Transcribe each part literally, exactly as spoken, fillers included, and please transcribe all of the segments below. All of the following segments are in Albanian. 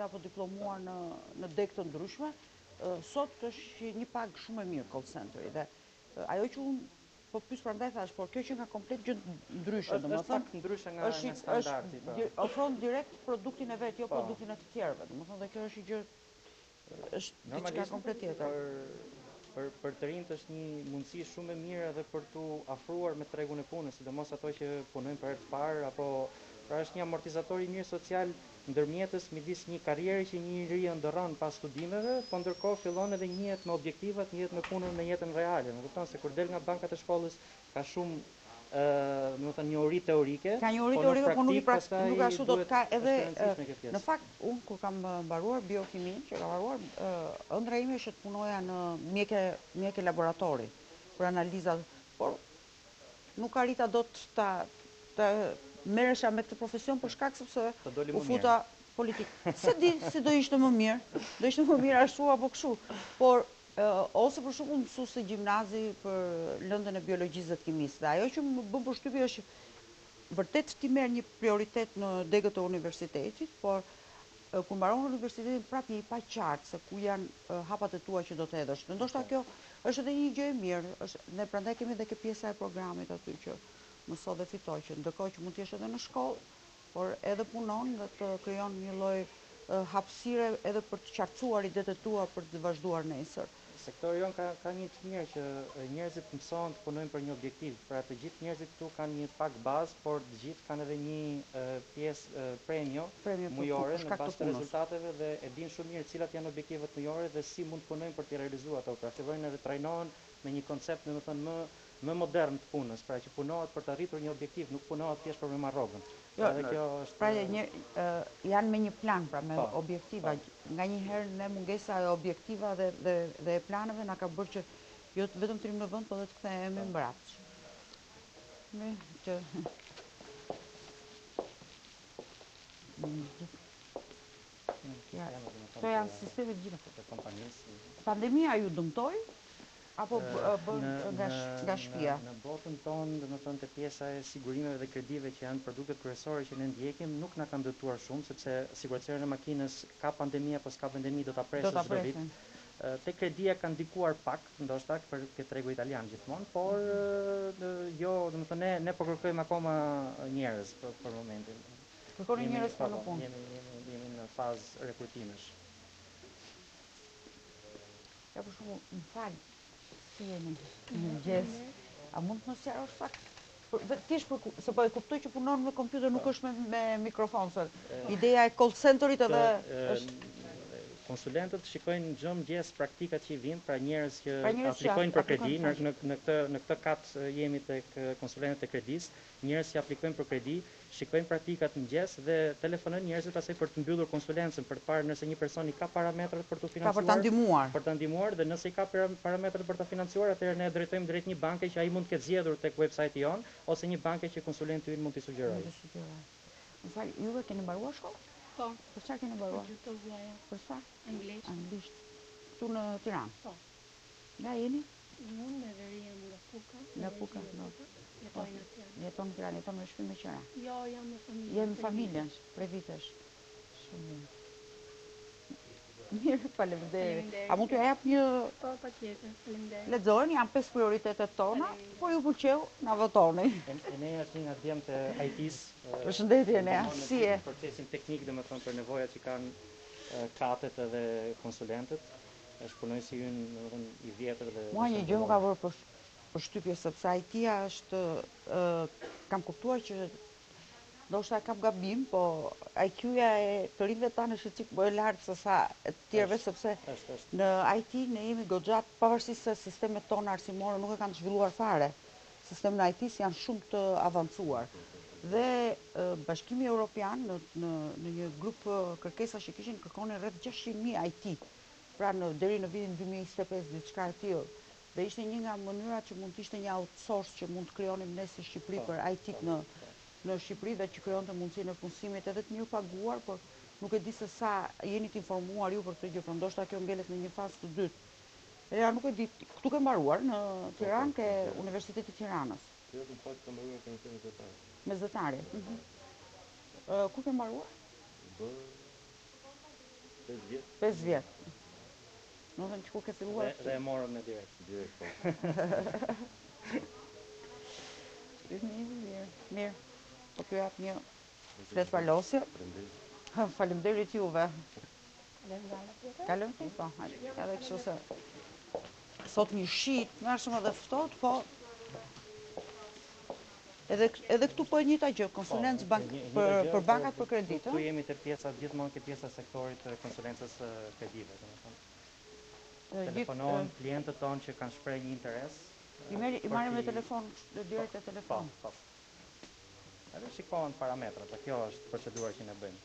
laureata apo diplomuar në, në deg të ndryshme, sot është një pagë shumë e mirë call centeri. Dhe ajo që unë po pyes prandaj thash, por kjo që nga komplet gjë ndryshe, domethënë është pak ndryshe nga nga standardi, po. Është ofron direkt produktin e vet, jo produktin e të tjerëve. Domethënë dhe kjo është një gjë është diçka komplet tjetër. Për për të rinjt është një mundësi shumë e mirë edhe për t'u afruar me tregun e punës, sidomos ato që punojnë për herë të parë, apo pra është një amortizator i mirë social ndërmjetës midis një karriere që një njeri ndërron pas studimeve, po ndërkohë fillon edhe njihet me objektivat, njihet me punën në jetën reale. Më kupton se kur del nga bankat e shkollës ka shumë ë, do të thënë njohuri teorike, ka njohuri teorike, po nuk i praktikon, nuk ashtu do të ka edhe në fakt unë kur kam mbaruar biokimin, që kam mbaruar, ëndra ime është të punoja në mjeke mjeke laboratori për analizat, por nuk arrita dot ta të merresha me këtë profesion për shkak sepse u futa politik. Se di si do ishte më mirë, do ishte më mirë ashtu apo kështu, por ose për shembull mësuesi gjimnazi për lëndën e biologjisë dhe të kimisë. Dhe ajo që më bën përshtypje është vërtet ti merr një prioritet në degët e universitetit, por kur mbaron universitetin prapë je i paqartë se ku janë hapat e tua që do të hedhësh. Ndoshta kjo është edhe një gjë e mirë, është ne prandaj kemi edhe këtë pjesa e programit aty që mëso dhe fitoj, që ndërkohë që mund të jesh edhe në shkollë, por edhe punon dhe të krijon një lloj hapësire edhe për të qartësuar idetë tua për të vazhduar nesër. Sektori jon ka ka një të mirë që njerëzit mësohen të punojnë për një objektiv. Pra të gjithë njerëzit këtu kanë një pak bazë, por të gjithë kanë edhe një uh, pjesë uh, premio mujore në bazë të rezultateve dhe e dinë shumë mirë cilat janë objektivat mujore dhe si mund të punojnë për të realizuar ato. Pra fillojnë edhe trajnohen me një koncept, domethënë më më modern të punës, pra që punohet për të arritur një objektiv, nuk punohet thjesht për me marrë rrogën. Jo, kjo është pra një janë me një plan, pra me objektiva. Nganjëherë ne mungesa e objektiva dhe dhe dhe e planeve na ka bërë që jo vetëm të rrim në vend, por edhe të kthehemi mbrapsht. Me që Këto janë sisteme gjitha të kompanisë. Pandemia ju dëmtoi? Apo bën nga shtëpia? Në botën tonë, domethënë te pjesa e sigurimeve dhe kredive që janë produktet kryesore që ne ndjekim, nuk na kanë dëmtuar shumë, sepse sigurtësia e makinës ka pandemia apo s'ka pandemi do ta presë çdo vit. Te kredia kanë ndikuar pak, ndoshta për këtë tregu italian gjithmonë, por jo, domethënë ne ne po kërkojmë akoma njerëz për, për momentin. Kërkoni njerëz për në punë. Jemi jemi jemi në fazë rekrutimish. Ja për shembull, më fal. Si jeni? Mëngjes. A mund të mos sqarosh pak? Thjesht për se po e kuptoj që punon me kompjuter, nuk është me me mikrofon. Ideja e call centerit edhe është konsulentët shikojnë çdo mëngjes praktikat që i vijnë, pra njerëz që aplikojnë për kredi, në në në këtë në këtë kat jemi tek konsulentët e kredisë, njerëz që aplikojnë për kredi, shikojnë praktikat mëngjes dhe telefonojnë njerëzit pastaj për të mbyllur konsulencën, për të parë nëse një person i ka parametrat për të financuar. Ka për ta ndihmuar. Për ta ndihmuar dhe nëse i ka parametrat për ta financuar, atëherë ne drejtojmë drejt një banke që ai mund të ketë zgjedhur tek website-i jon ose një banke që konsulenti ynë mund t'i sugjerojë. Më fal, juve keni mbaruar shkollë? Po. Për çfarë keni mbaruar? Për gjutozjaja. Për çfarë? Anglisht. Anglisht. Këtu në Tiranë? Po. Nga jeni? Unë me veri jam nga Puka. Nga Puka, no. Jetoj në Tiranë. Jeton në Tiranë, jeton me shtëpi me qira? Jo, jam me familje. Jam me familjen, prej vitesh. Shumë mirë. Mirë, faleminderit. A mund t'ju jap një... Po, patjetër, faleminderit. Lexojeni, janë pesë prioritetet tona, po ju pëlqeu, na votoni. Enea është një nga djemtë të I T-s. Përshëndetje Enea, si je? Procesin teknik, domethënë për nevojat që kanë katet edhe konsulentët. Është punojësi ynë, domethënë i vjetër dhe mua një gjë më ka bërë përshtypje sepse I T-ja është kam kuptuar që ndoshta kam gabim, po I Q-ja e të rinjve tanë është çik më e lartë se sa e të tjerëve, sepse në I T ne jemi goxha, pavarësisht se sistemet tona arsimore nuk e kanë zhvilluar fare. Sistemet në I T janë shumë të avancuar. Dhe Bashkimi Evropian në në në një grup kërkesa që kishin kërkonin rreth gjashtëqind mijë I T. Pra në deri në vitin dy mijë e njëzet e pesë diçka e tillë. Dhe ishte një nga mënyrat që mund të ishte një outsource që mund të krijonim ne si Shqipëri për I T në në Shqipëri dhe që krijonte mundësinë e punësimit edhe të mirë paguar, por nuk e di se sa jeni të informuar ju për këtë gjë, por ndoshta kjo ngelet në një fazë të dytë. Ja nuk e di, këtu ke mbaruar në Tiranë, ke Universiteti i Tiranës. Jo, të pak të mbaruar ke mesdhetare. Mesdhetare. Ku ke mbaruar? Bë pesë vjet? pesë vjet. Në thënë që ku ke filluar? Dhe e morëm në direkt. Direkt, po. Mirë, mirë, mirë. Po kjo jap një flet palosje. Faleminderit juve. Kalëm ti, po. Edhe kështu se sot një shit, nga shumë edhe ftohtë, po edhe edhe këtu po e njëjta gjë, konsulencë bank për për bankat për kredit, ëh? Tu jemi te pjesa gjithmonë ke pjesa e sektorit të konsulencës kredive, domethënë. Telefonohen klientët tonë që kanë shprehë një interes. I merri i marrim me telefon, direkt te telefon. Po, po. Edhe shikohen parametrat, dhe kjo është procedura që ne bëjmë.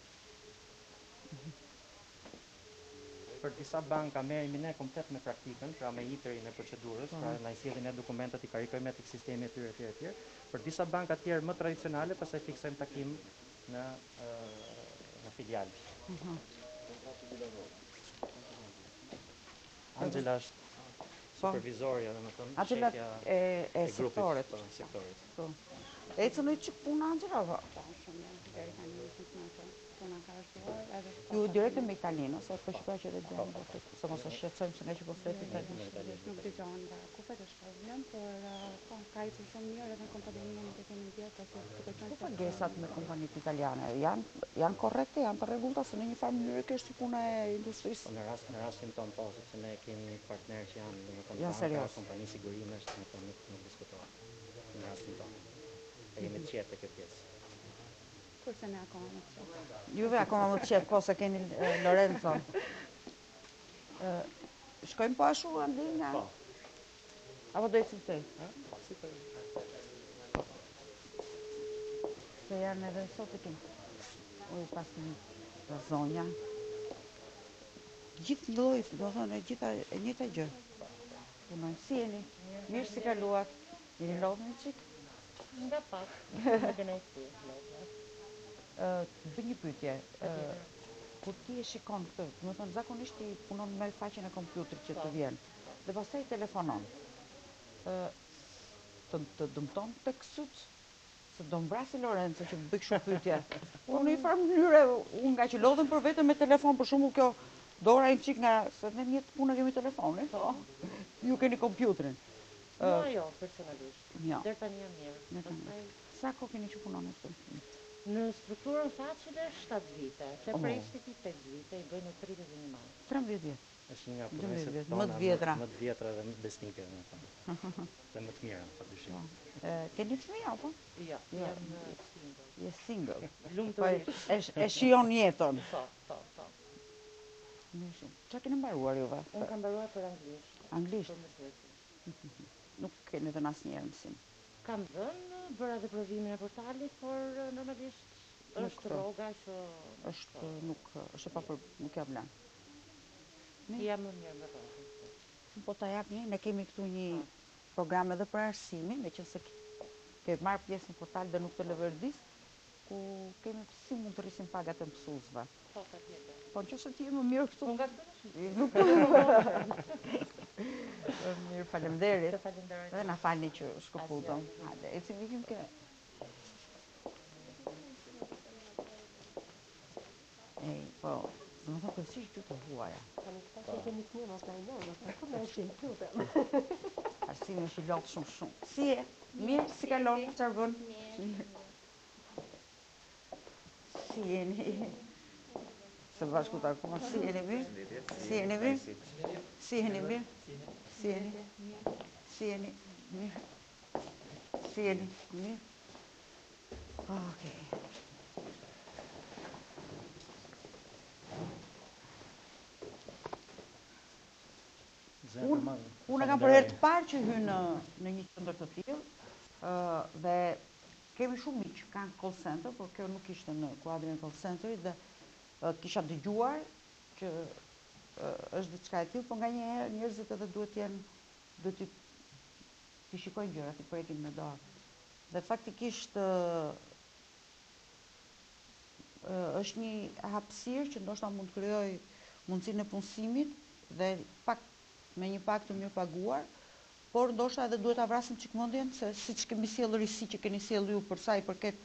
Për disa banka merremi ne komplet me praktikën, pra me itërin e procedurës, pra na i sjellin ne dokumentat, i karikojmë atë sistemi etj etj etj. Për disa banka të tjerë më tradicionale, pastaj fiksojmë takim në në filial. Angela është supervizorja, domethënë, shefja e sektorit. sektorit. Po. Ecën në çik puna Angela, po. Ju direkt me italiano, se po shikoj që edhe dëmë do të se mos e shqetësojmë se nga që po flet italisht. Nuk dëgjon nga kufet është problem, por po ka ecur shumë mirë edhe kompaninë nuk e kemi ndjerë pasi të kërkojmë. Po pagesat me kompanitë italiane janë janë korrekte, janë të rregullta se në një farë mënyrë kjo është si puna e industrisë. Në rast në rastin ton po, sepse ne kemi partner që janë domethënë janë serios, kompani sigurimesh, domethënë nuk nuk diskutohet. Në rastin ton. E jemi të qetë këtë pjesë. Kurse ne akoma më të qetë. Juve akoma më të qetë, po se keni Lorenzo. Shkojmë po ashtu andi nga? Po. Apo do ecim këtej? Po, si të... Se janë edhe sot e kim. Oj, pas një zonja. Gjithë lloj, do thonë, gjitha e njëjta gjë. Punojnë, si jeni? Mirë si kaluat? Jeni lodhur një çik? Nga pak, në kënaqësi. Bëj një pyetje. Kur ti e shikon këtë, do të thonë zakonisht ti punon me faqen e kompjuterit që të vjen. Dhe pastaj telefonon. Ë të të dëmton tek syt se do mbrasi Lorenzo që bëj kështu pyetje. Unë në një farë mënyrë, unë nga që lodhem për veten me telefon, për shembull kjo dora një çik nga se ne një punë kemi telefonin, po. Ju keni kompjuterin. Jo, jo, personalisht. Jo. Deri tani jam mirë. Pastaj sa kohë keni që punoni këtu? Në strukturën faqile shtatë vite, te prestiti pesë vite, i bëj në tridhjetë e një maj. trembëdhjetë vjet. Është një nga punësit tona më të vjetra. Më të vjetra dhe më besnike, domethënë. Dhe më të mira, padyshim. Keni fëmijë apo? Jo, jam single. Je single. Lumturisht. E shijon jetën. Po, po, po. Mirë shumë. Çfarë keni mbaruar juve? Unë kam mbaruar për anglisht. Anglisht? Nuk keni dhënë asnjëherë mësim. Kam dhënë, bëra dhe provimin e portalit, por normalisht është rroga që është nuk është pa për nuk jam lan. Jam më mirë me rrogën. Po ta jap një, ne kemi këtu një program edhe për arsimin, meqense ke marrë pjesë në portal dhe nuk të lëvërdis, ku kemi si mund të rrisim pagat e mësuesve. Po, patjetër. Po nëse ti je më mirë këtu. Unë gazetesh. Nuk. Mirë, faleminderit. Faleminderit. Dhe na falni që shkëputëm. Hajde, ecim ikim ke. Ej, po, do të thonë si që të huaja. Tani këta që kemi të mirë, mos na i lënë, kur na e shim këtu. Arsimi është i lotë shumë shumë. Si e? Mirë, si kalon, çfarë bën? Mirë. Si jeni? Se bashku të akuma, si jeni mirë? Si jeni mirë? Si jeni mirë? Si jeni? Si jeni mirë? Si jeni mirë? Okej. Unë kam për herë të parë që hynë në një qendër të tillë dhe kemi shumë miq që kanë call center, por kjo nuk ishte në kuadrin e call centerit dhe kisha dëgjuar që është diçka e tillë, por nganjëherë njerëzit edhe duhet jenë duhet të të shikojnë gjërat, të prekin me dorë. Dhe faktikisht është një hapësirë që ndoshta mund të krijojë mundësinë e punësimit dhe pak me një pak të mirë paguar, por ndoshta edhe duhet ta vrasim çik mendjen se siç kemi sjellë risi që keni sjellë ju për sa i përket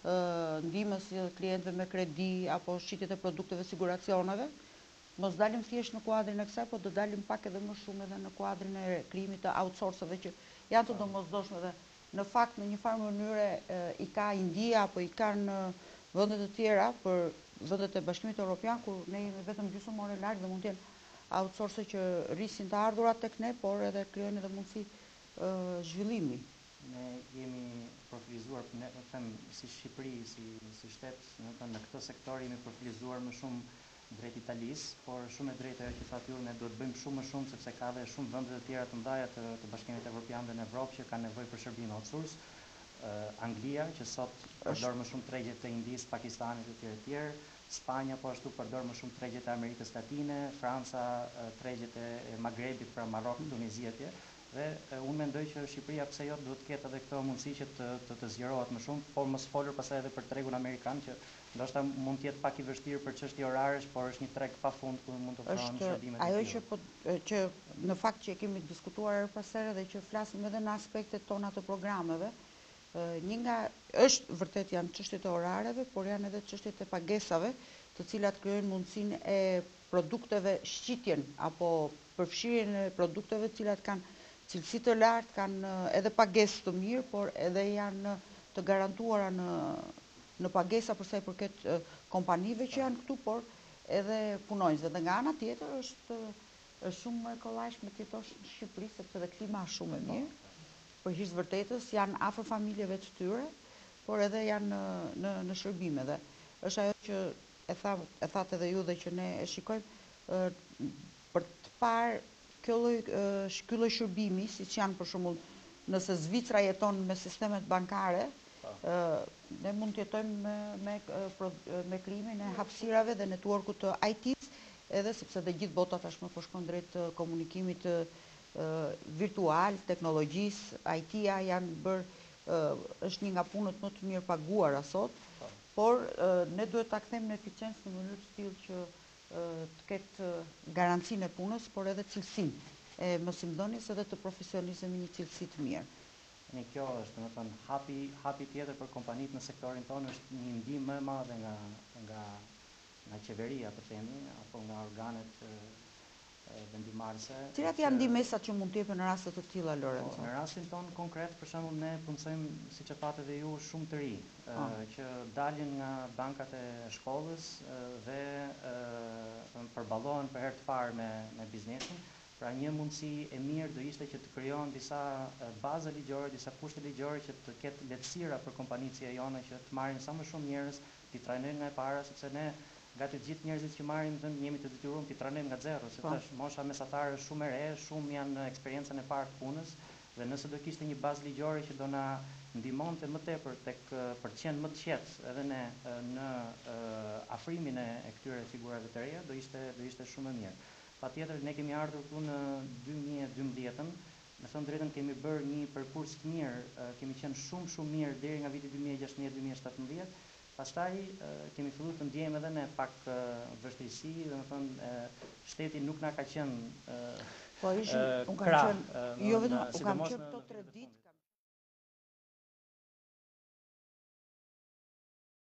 ndihmës klientëve me kredi apo shqitjet e produkteve siguracioneve, mos dalim thjesht në kuadrin e kësaj, po do dalim pak edhe më shumë edhe në kuadrin e krijimit të outsourceve që janë të domosdoshme dhe në fakt në një farë mënyre i ka India apo i kanë vendet të tjera për vendet e Bashkimit Evropian kur ne jemi vetëm gjysmore larg dhe mund të jenë outsource që rrisin të ardhurat tek ne, por edhe krijojnë edhe mundësi zhvillimi. Ne jemi profilizuar, ne them si Shqipëri, si si shtet, në në këtë sektor jemi profilizuar më shumë drejt Italisë, por shumë e drejtë ajo që thatë ju, ne duhet bëjmë shumë më shumë sepse ka dhe shumë vende të tjera të mëdha të, të Bashkimit Evropian dhe në Evropë që kanë nevojë për shërbime outsource. Uh, Anglia që sot përdor më shumë tregjet të Indisë, Pakistanit e tjerë tjerë, Spanja po ashtu përdor më shumë tregjet e Amerikës Latine, Franca uh, tregjet e Magrebit, pra Marok, Tunizia e tjerë. Dhe uh, unë mendoj që Shqipëria pse jo duhet të ketë edhe këtë mundësi që të të, të zgjerohet më shumë, por mos folur pastaj edhe për tregun amerikan që ndoshta mund të jetë pak i vështirë për çështje oraresh, por është një treg pafund ku mund të ofrohen shërbime të tilla. Ajo që po që në fakt që kemi diskutuar her pas here dhe që flasim edhe në aspektet tona të programeve, një nga është vërtet janë çështjet e orareve, por janë edhe çështjet e pagesave, të cilat krijojnë mundësinë e produkteve shqitjen apo përfshirjen e produkteve të cilat kanë cilësi të lartë, kanë edhe pagesë të mirë, por edhe janë të garantuara në në pagesa për sa i përket kompanive që janë këtu, por edhe punonjësve. Dhe nga ana tjetër është është shumë e kollajshme të jetosh në Shqipëri sepse dhe klima është shumë e mirë. Për hir të vërtetës janë afër familjeve të tyre, por edhe janë në në, në shërbime dhe është ajo që e tha e thatë edhe ju dhe që ne e shikojmë për të parë kjo lloj ky lloj shërbimi, siç janë për shembull nëse Zvicra jeton me sistemet bankare, ne mund të jetojmë me, me, me krijimin e hapësirave dhe networkut të I T-s, edhe sepse dhe gjithë bota tashmë po shkon drejt komunikimit virtual, teknologjisë, I T-ja janë bërë është një nga punët më të mirë paguara sot, por ne duhet ta kthejmë në eficiencë në mënyrë të tillë që të ketë garancinë e punës, por edhe cilësinë e mësimdhënies edhe të profesionizëm një cilësi të mirë. Në kjo është, do të thënë, hapi hapi tjetër për kompanitë në sektorin tonë është një ndihmë më e madhe nga nga nga qeveria, të themi, apo nga organet vendimmarrëse. Cilat janë ndihmësat që mund të jepen në raste të tilla, Lorenzo? Në rastin tonë konkret, për shembull, ne punësojmë, siç e thatë edhe ju, shumë të ri, ah. që dalin nga bankat e shkollës dhe përballohen për herë të parë me me biznesin. Pra një mundësi e mirë do ishte që të krijohen disa baza ligjore, disa kushte ligjore që të ketë lehtësira për kompanitë si e jone që të marrin sa më shumë njerëz, t'i trajnojnë nga e para, sepse ne nga të gjithë njerëzit që marrim dhe jemi të detyruar t'i trajnojmë nga zero, sepse është mosha mesatare shumë e re, shumë janë në eksperiencën e parë të punës, dhe nëse do kishte një bazë ligjore që do na ndihmonte më tepër tek për të qenë më të qetë edhe ne në afrimin e këtyre figurave të reja, do ishte do ishte shumë e mirë. Patjetër ne kemi ardhur këtu në dy mijë e dymbëdhjetë, me thënë drejtën kemi bërë një përkurs të mirë, kemi qenë shumë shumë mirë deri nga viti dy mijë e gjashtëdhjetë dy mijë e shtatëdhjetë. Pastaj kemi filluar të ndjejmë edhe ne pak vështirësi, domethënë shteti nuk na ka qenë po ishin, unë kam qenë jo vetëm u kam qenë këto tre ditë